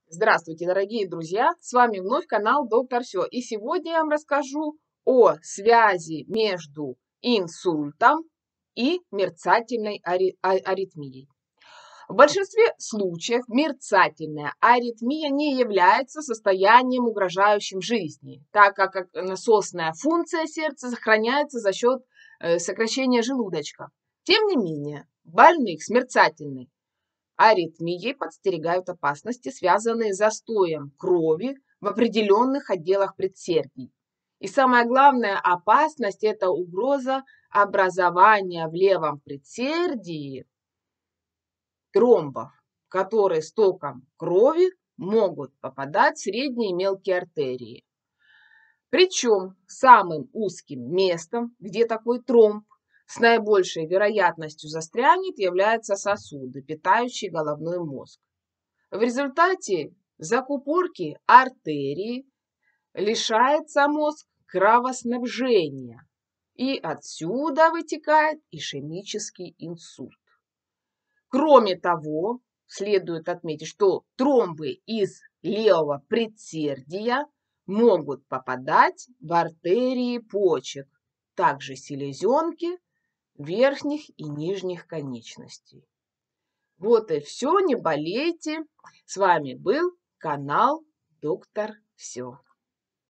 Здравствуйте, дорогие друзья! С вами вновь канал Доктор Все. И сегодня я вам расскажу о связи между инсультом и мерцательной аритмией. В большинстве случаев мерцательная аритмия не является состоянием, угрожающим жизни, так как насосная функция сердца сохраняется за счет сокращения желудочка. Тем не менее, больных с мерцательной аритмией подстерегают опасности, связанные с застоем крови в определенных отделах предсердий. И самая главная опасность – это угроза образования в левом предсердии тромбов, которые с током крови могут попадать в средние и мелкие артерии. Причем самым узким местом, где такой тромб с наибольшей вероятностью застрянет, являются сосуды, питающие головной мозг. В результате закупорки артерии лишается мозг кровоснабжения, и отсюда вытекает ишемический инсульт. Кроме того, следует отметить, что тромбы из левого предсердия могут попадать в артерии почек, также селезенки, верхних и нижних конечностей. Вот и все, не болейте. С вами был канал Доктор Все.